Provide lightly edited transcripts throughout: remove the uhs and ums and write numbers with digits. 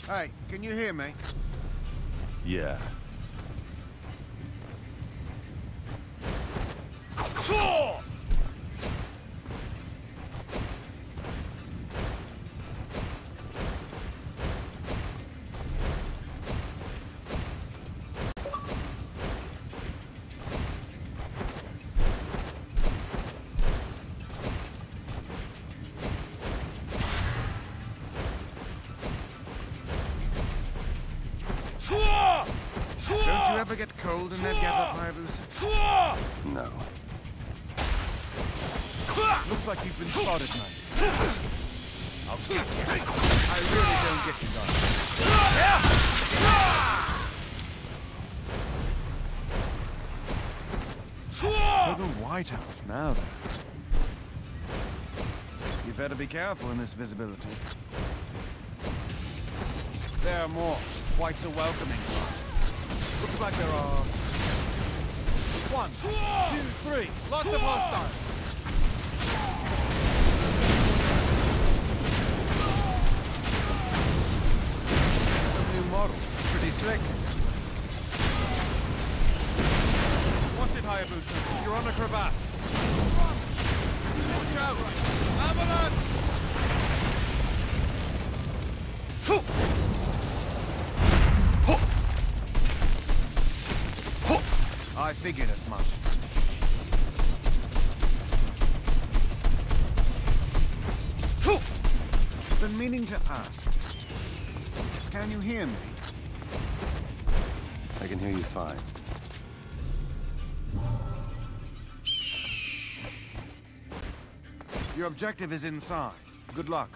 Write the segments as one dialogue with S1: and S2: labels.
S1: Hey, can you hear me?
S2: Yeah.
S1: Don't you ever get cold in that get-up, Hayabusa?
S2: No.
S1: Looks like you've been spotted, man. I'll get you. I really don't get you guys. To the White House now, then. You better be careful in this visibility. There are more. Quite the welcoming part. Looks like there are 1, 2, 3. Lots of hostiles. Some new model. Pretty slick. Watch it, Hayabusa. You're on a crevasse. Watch out! Avalanche! I figured as much. Been meaning to ask. Can you hear me?
S2: I can hear you fine.
S1: Your objective is inside. Good luck.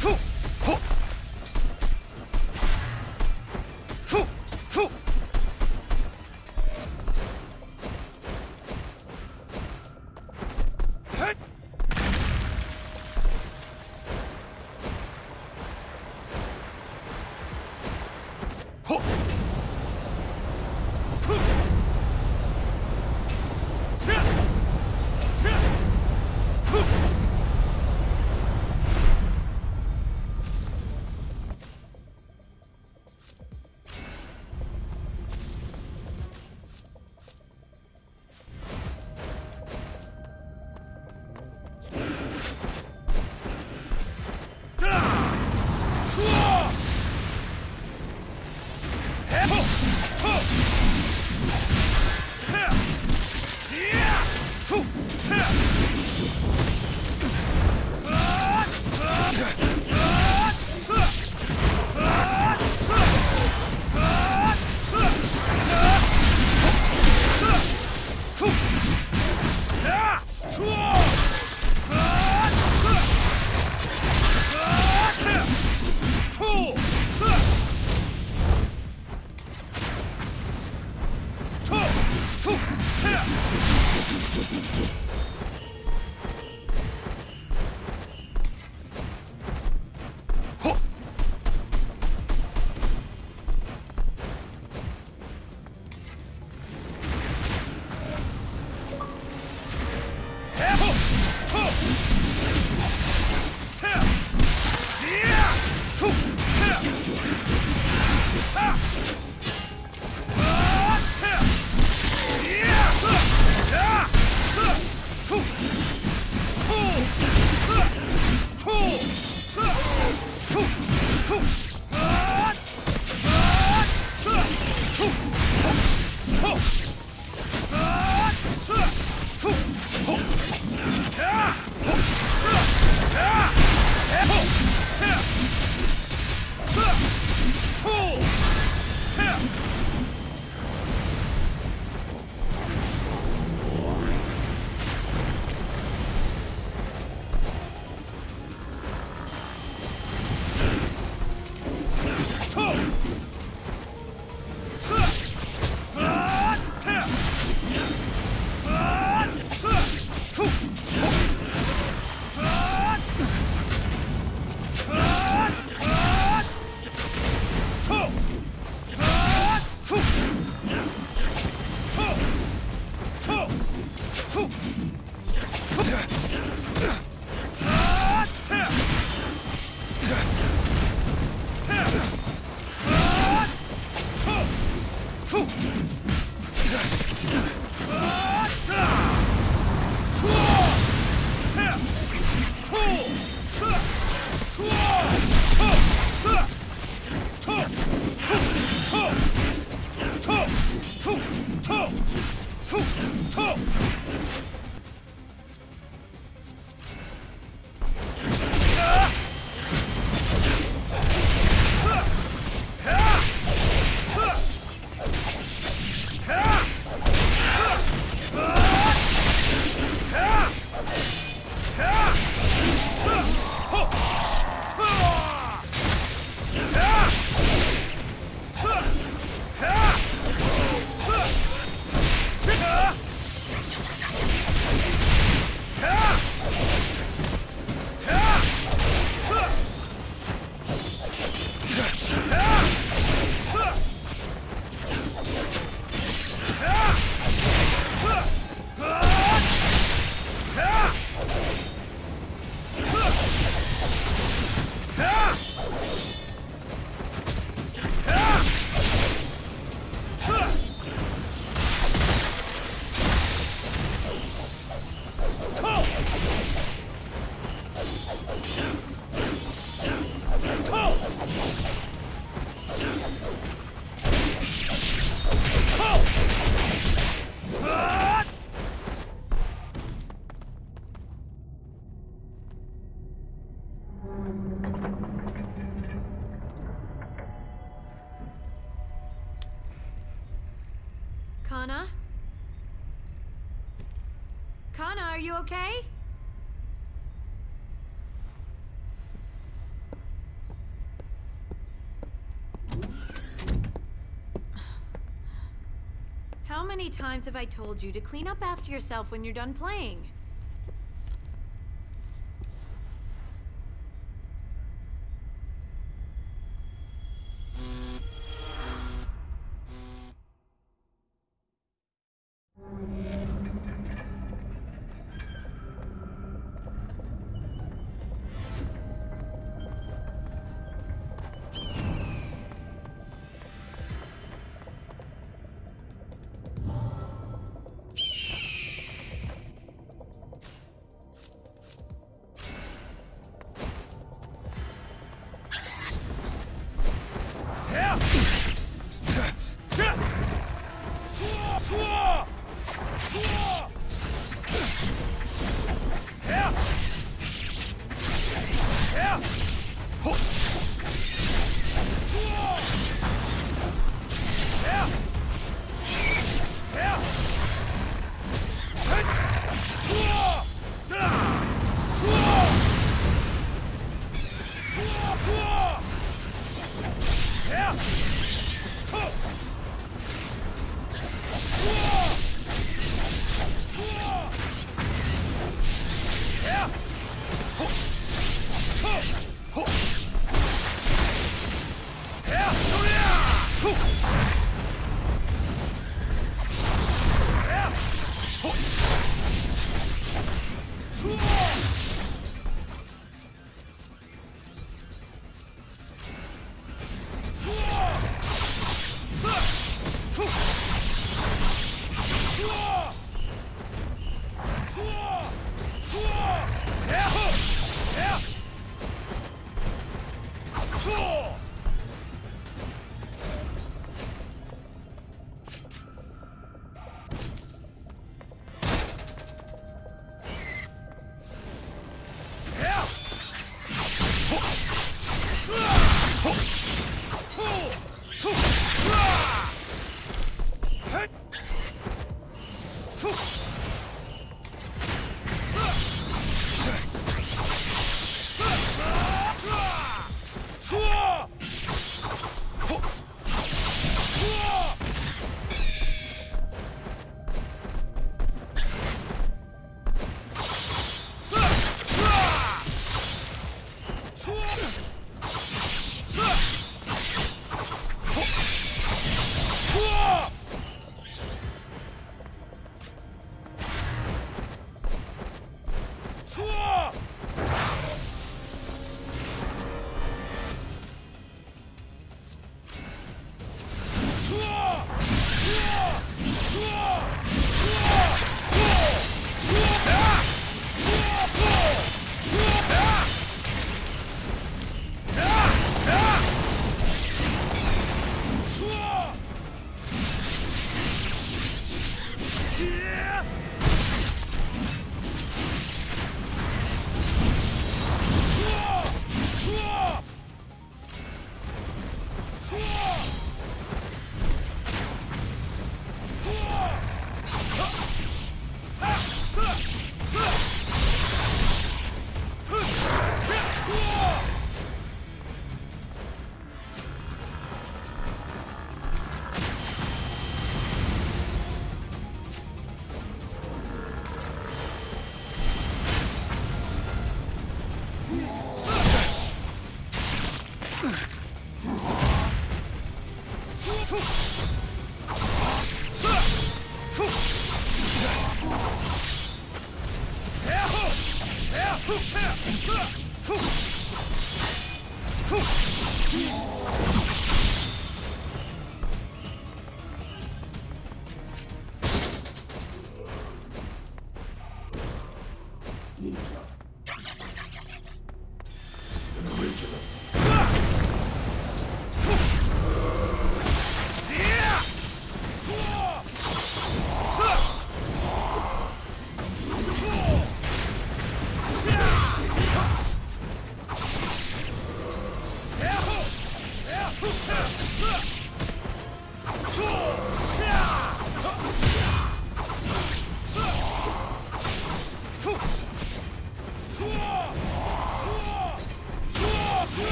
S3: Kana? Kana, are you okay? many times have I told you to clean up after yourself when you're done playing?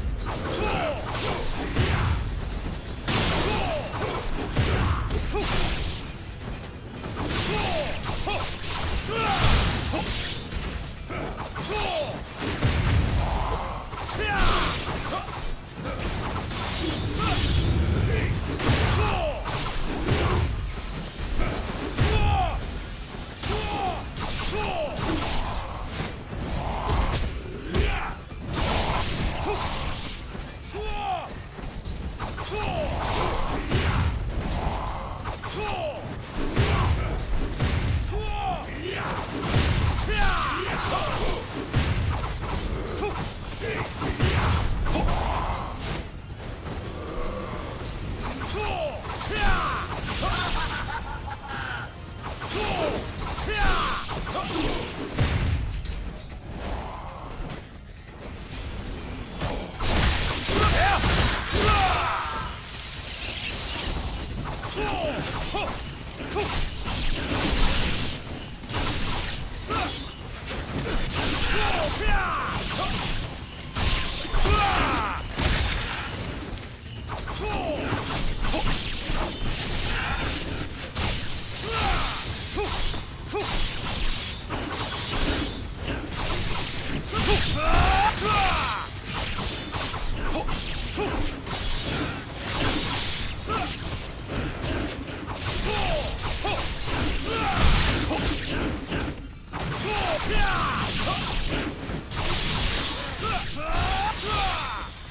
S1: Phew!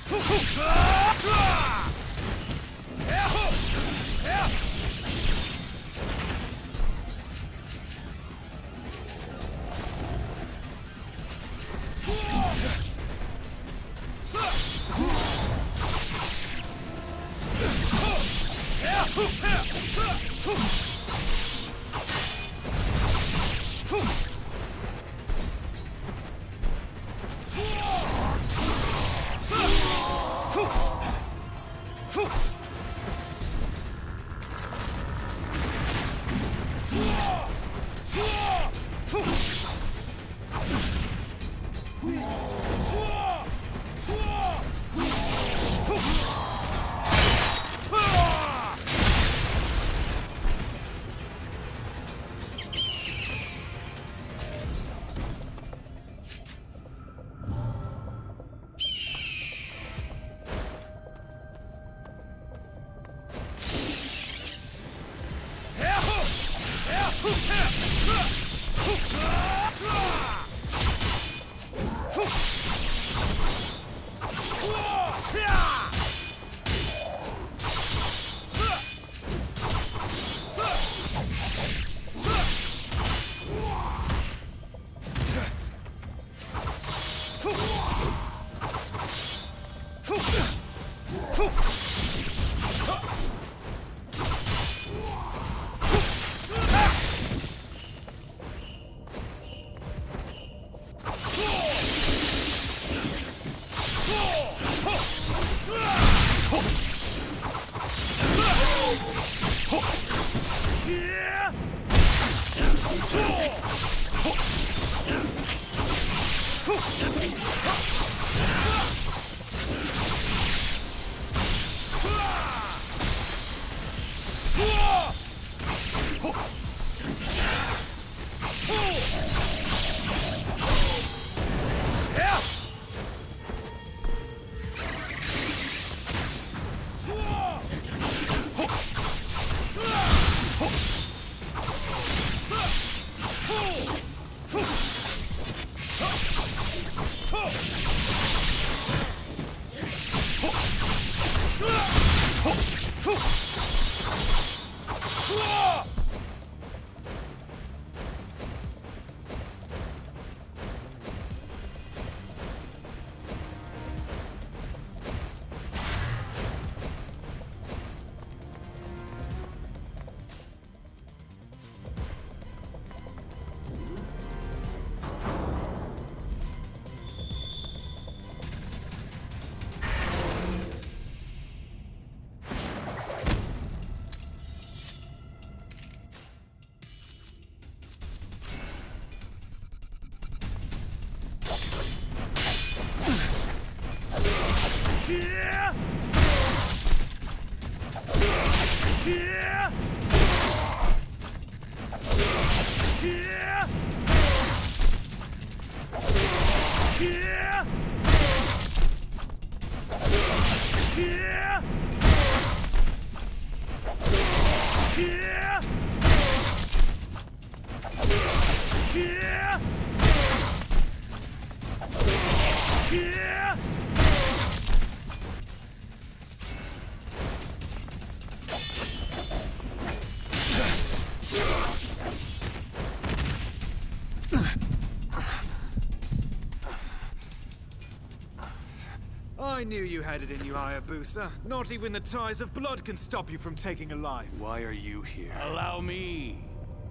S1: I knew you had it in you, Hayabusa. Not even the ties of blood can stop you from taking a life.
S2: Why are you here?
S4: Allow me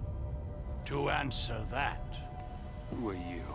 S4: to answer that.
S2: Who are you?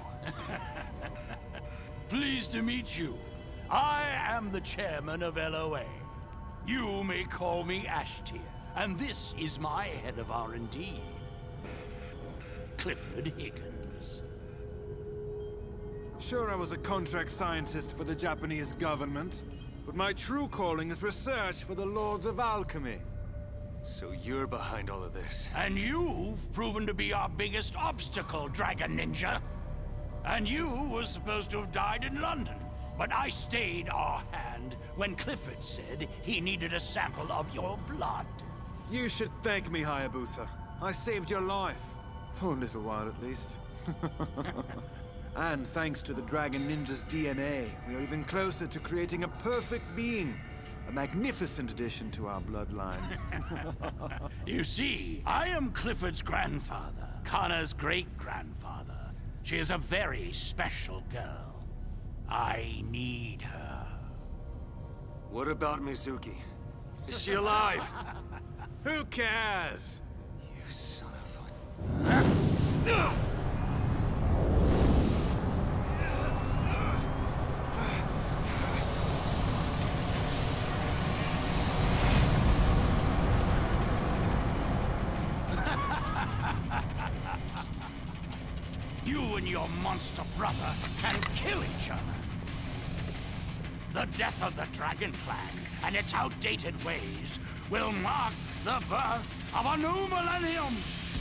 S4: Pleased to meet you. I am the chairman of LOA. You may call me Ashtier, and this is my head of R&D, Clifford Higgins.
S1: Sure, I was a contract scientist for the Japanese government, but my true calling is research for the Lords of Alchemy.
S2: So you're behind all of this?
S4: And you've proven to be our biggest obstacle, Dragon Ninja. And you were supposed to have died in London, but I stayed our hand when Clifford said he needed a sample of your blood.
S1: You should thank me, Hayabusa. I saved your life. For a little while, at least. And thanks to the Dragon Ninja's DNA, we are even closer to creating a perfect being. A magnificent addition to our bloodline.
S4: You see, I am Clifford's grandfather, Connor's great-grandfather. She is a very special girl. I need her.
S2: What about Mizuki? Is she alive?
S1: Who cares?
S2: You son of a...
S4: You and your monster brother can kill each other. The death of the Dragon Clan and its outdated ways will mark the birth of a new millennium.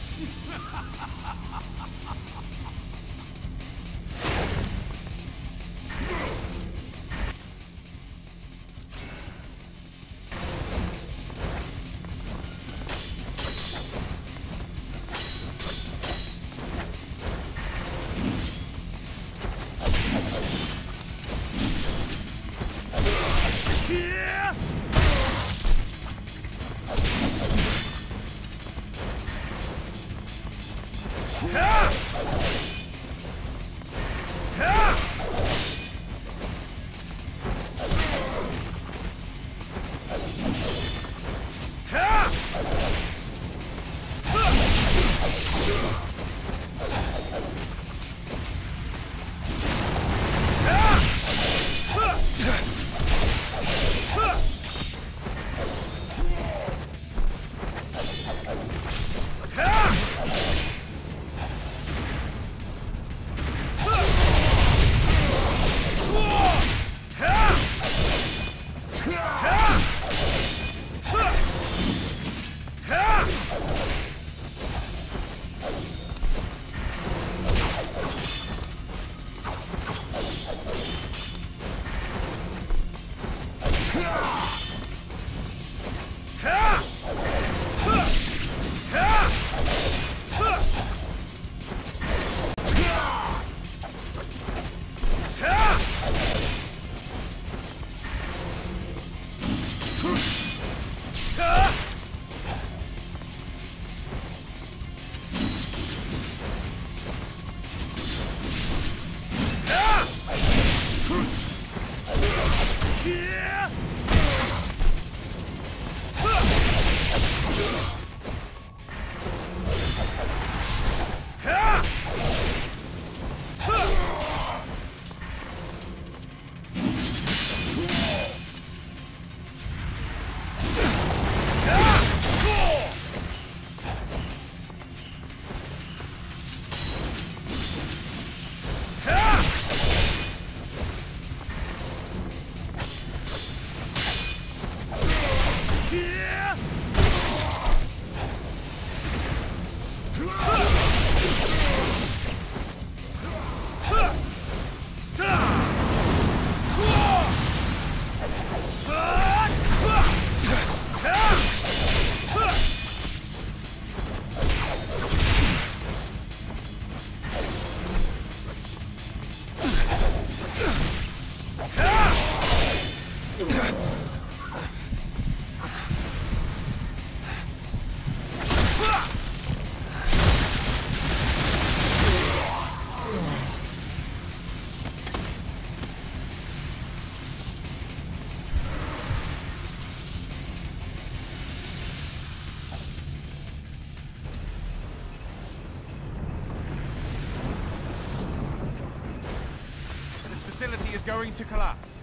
S1: Facility is going to collapse.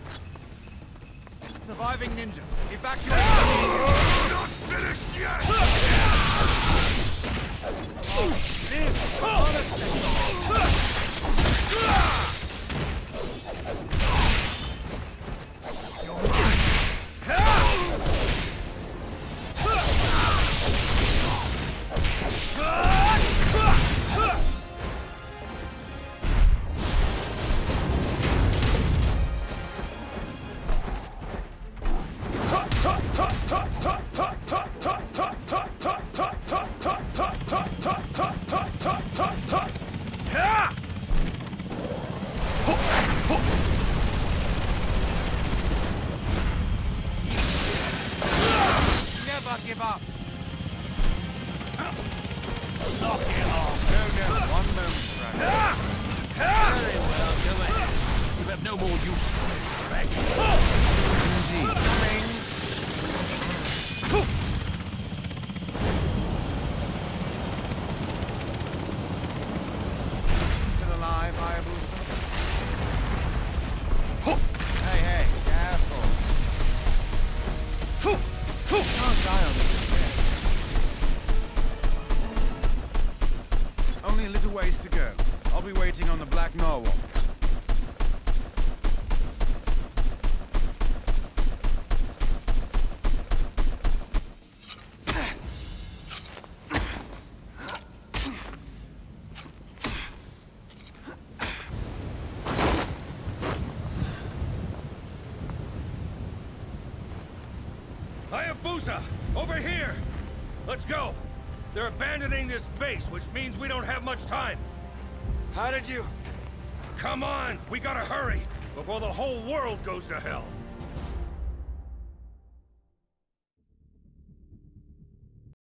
S1: Surviving ninja, evacuate!
S2: Not finished yet!
S4: useful, Greg.
S1: Indeed. Coming. Still alive, Hayabusa? Hey, hey, careful. Can't die on this again. Only a little ways to go. I'll be waiting on the Black Narwhal.
S5: Hayabusa! Over here! Let's go! They're abandoning this base, which means we don't have much time.
S2: How did you...
S5: Come on! We gotta hurry! Before the whole world goes to hell!